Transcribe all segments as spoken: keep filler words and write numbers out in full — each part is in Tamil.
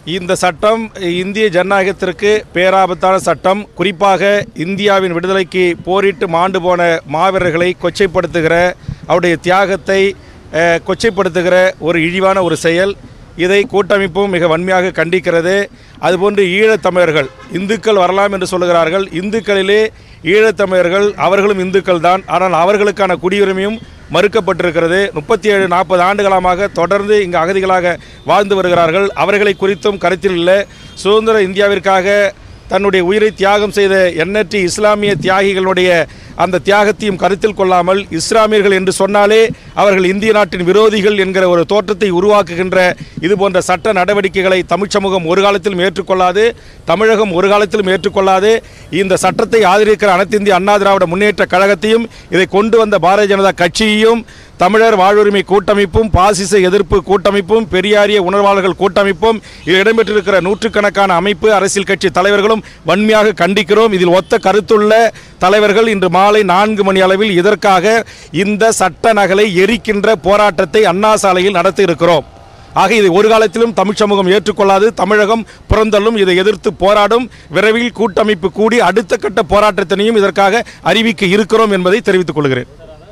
இந்த சட்டம் இந்திய ஜனநாயகத்திற்கு பேராபத்தான சட்டம். குறிப்பாக இந்தியாவின் விடுதலைக்கு போரிட்டு மாண்டு போன மாவீரர்களை கொச்சைப்படுத்துகிற, அவருடைய தியாகத்தை கொச்சைப்படுத்துகிற ஒரு இழிவான ஒரு செயல். இதை கூட்டமைப்பும் மிக வன்மையாக கண்டிக்கிறது. அதுபோன்று ஈழத்தமிழர்கள் இந்துக்கள் வரலாம் என்று சொல்லுகிறார்கள். இந்துக்களிலே ஈழத்தமிழர்கள் அவர்களும் இந்துக்கள் தான். ஆனால் அவர்களுக்கான குடியுரிமையும் மறுக்கப்பட்டிருக்கிறது. முப்பத்தி ஏழு நாற்பது ஆண்டுகாலமாக தொடர்ந்து இங்கு அகதிகளாக வாழ்ந்து வருகிறார்கள். அவர்களை குறித்தும் கருத்தில் இல்லை. சுதந்திர இந்தியாவிற்காக தன்னுடைய உயிரை தியாகம் செய்த எண்ணற்ற இஸ்லாமிய தியாகிகளுடைய அந்த தியாகத்தையும் கருத்தில் கொள்ளாமல் இஸ்லாமியர்கள் என்று சொன்னாலே அவர்கள் இந்திய நாட்டின் விரோதிகள் என்கிற ஒரு தோற்றத்தை உருவாக்குகின்ற இது போன்ற சட்ட நடவடிக்கைகளை தமிழ் சமூகம் ஒரு காலத்திலும் ஏற்றுக்கொள்ளாது, தமிழகம் ஒரு காலத்திலும் ஏற்றுக்கொள்ளாது. இந்த சட்டத்தை ஆதரிக்கிற அனைத்து இந்திய அண்ணா திராவிட முன்னேற்ற கழகத்தையும், இதை கொண்டு வந்த பாரதிய ஜனதா கட்சியையும், தமிழர் வாழ்வுரிமை கூட்டமைப்பும், பாசிச எதிர்ப்பு கூட்டமைப்பும், பெரியாரிய உணர்வாளர்கள் கூட்டமைப்பும், இதில் இடம்பெற்றிருக்கிற நூற்றுக்கணக்கான அமைப்பு அரசியல் கட்சி தலைவர்களும் வன்மையாக கண்டிக்கிறோம். இதில் ஒத்த கருத்துள்ள தலைவர்கள் இன்று மாலை நான்கு மணி அளவில் இதற்காக இந்த சட்ட நகலை எரிக்கின்ற போராட்டத்தை அண்ணா சாலையில் நடத்த இருக்கிறோம். ஆக இதை ஒரு காலத்திலும் தமிழ் சமூகம் ஏற்றுக்கொள்ளாது. தமிழகம் புறந்தள்ளும். இதை எதிர்த்து போராடும். விரைவில் கூட்டமைப்பு கூடி அடுத்த கட்ட போராட்டத்தினையும் இதற்காக அறிவிக்க இருக்கிறோம் என்பதை தெரிவித்துக் கொள்கிறேன்.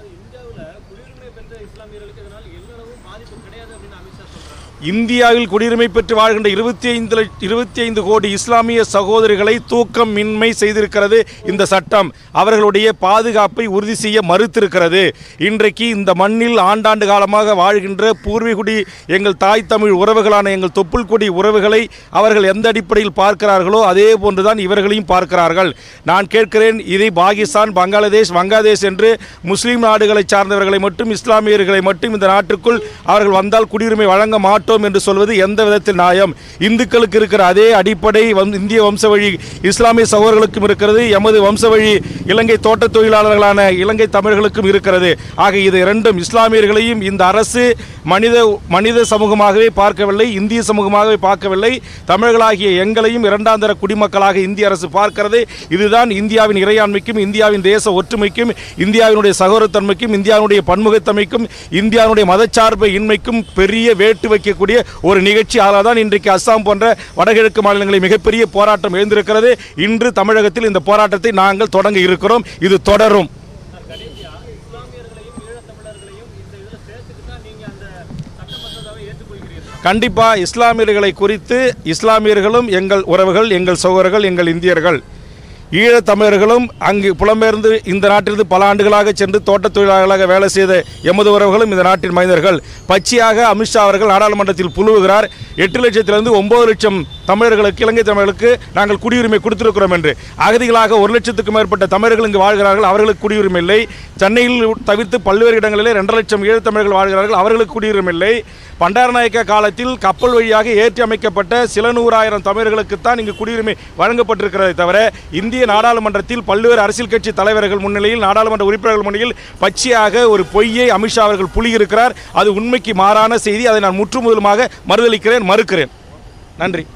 இந்தியாவில் குடியுரிமை பெற்று வாழ்கின்ற இருபத்தி ஐந்து இருபத்தி ஐந்து கோடி இஸ்லாமிய சகோதரிகளை தூக்கமின்மை செய்திருக்கிறது இந்த சட்டம். அவர்களுடைய பாதுகாப்பை உறுதி செய்ய மறுத்திருக்கிறது. இன்றைக்கு இந்த மண்ணில் ஆண்டாண்டு காலமாக வாழ்கின்ற பூர்வீகுடி எங்கள் தாய் தமிழ் உறவுகளான எங்கள் தொப்புள் கொடி உறவுகளை அவர்கள் எந்த அடிப்படையில் பார்க்கிறார்களோ அதே போன்றுதான் இவர்களையும் பார்க்கிறார்கள். நான் கேட்கிறேன், இதை பாகிஸ்தான், பங்களாதேஷ், வங்காதேஷ் என்று முஸ்லீம் நாடுகளை சார்ந்தவர்களை மட்டும், இஸ்லாமியர்களை மட்டும் இந்த நாட்டுக்குள் அவர்கள் வந்தால் குடியுரிமை வழங்க மாட்டோம் என்று சொல்வது எந்த விதத்தில் நியாயம்? இந்துக்களுக்கு இருக்கிற அதே அடிப்படை இந்திய வம்சவழி இஸ்லாமிய சகோதரர்களுக்கும் இருக்கிறது. எமது வம்சவழி இலங்கை தோட்ட தொழிலாளர்களான இலங்கை தமிழர்களுக்கும் இருக்கிறது. ஆக இது இரண்டும் இஸ்லாமியர்களையும் இந்த அரசு மனித மனித சமூகமாகவே பார்க்கவில்லை, இந்திய சமூகமாகவே பார்க்கவில்லை. தமிழர்களாகிய எங்களையும் இரண்டாம் தர குடிமக்களாக இந்திய அரசு பார்க்கிறது. இதுதான் இந்தியாவின் இறையாண்மைக்கும், இந்தியாவின் தேச ஒற்றுமைக்கும், இந்தியாவினுடைய சகோதரத்தன்மைக்கும், இந்தியாவுடைய பன்முகத்தன்மைக்கும், இந்தியாவுடைய மதச்சார்பு இன்மைக்கும் பெரிய வேட்டு வைக்கக்கூடிய ஒரு நிகழ்ச்சி. ஆளாதான் இன்றைக்கு அஸ்ஸாம் போன்ற வடகிழக்கு மாநிலங்களில் மிகப்பெரிய போராட்டம் எழுந்திருக்கிறது. இன்று தமிழகத்தில் இந்த போராட்டத்தை நாங்கள் தொடங்க இருக்கிறோம். இது தொடரும். கண்டிப்பா இஸ்லாமியர்களை குறித்து, இஸ்லாமியர்களும் எங்கள் உறவுகள், எங்கள் சகோதரர்கள், எங்கள் இந்தியர்கள். ஈழத்தமிழர்களும் அங்கு புலம்பெயர்ந்து இந்த நாட்டிலிருந்து பல ஆண்டுகளாக சென்று தோட்ட தொழிலாளர்களாக வேலை செய்த எமது உறவுகளும் இந்த நாட்டின் மனிதர்கள். பச்சையாக அமித்ஷா அவர்கள் நாடாளுமன்றத்தில் புழுவுகிறார், எட்டு லட்சத்திலிருந்து ஒன்பது லட்சம் தமிழர்களுக்கு, இலங்கை தமிழர்களுக்கு நாங்கள் குடியுரிமை கொடுத்திருக்கிறோம் என்று. அகதிகளாக ஒரு லட்சத்துக்கும் மேற்பட்ட தமிழர்கள் இங்கு வாழ்கிறார்கள், அவர்களுக்கு குடியுரிமை இல்லை. சென்னையில் தவிர்த்து பல்வேறு இடங்களிலே ரெண்டரை லட்சம் ஈழத்தமிழர்கள் வாழ்கிறார்கள், அவர்களுக்கு குடியுரிமை இல்லை. பண்டாரநாயக்க காலத்தில் கப்பல் வழியாக ஏற்றி அமைக்கப்பட்ட சில நூறாயிரம் தமிழர்களுக்குத்தான் இங்கு குடியுரிமை வழங்கப்பட்டிருக்கிறதை தவிர இந்திய நாடாளுமன்றத்தில் பல்வேறு அரசியல் கட்சி தலைவர்கள் முன்னிலையில், நாடாளுமன்ற உறுப்பினர்கள் முன்னிலையில் பச்சையாக ஒரு பொய்யை அமித்ஷா அவர்கள் புலியிருக்கிறார். அது உண்மைக்கு மாறான செய்தி. அதை நான் முற்றுமுதலுமாக மறுதளிக்கிறேன், மறுக்கிறேன். நன்றி.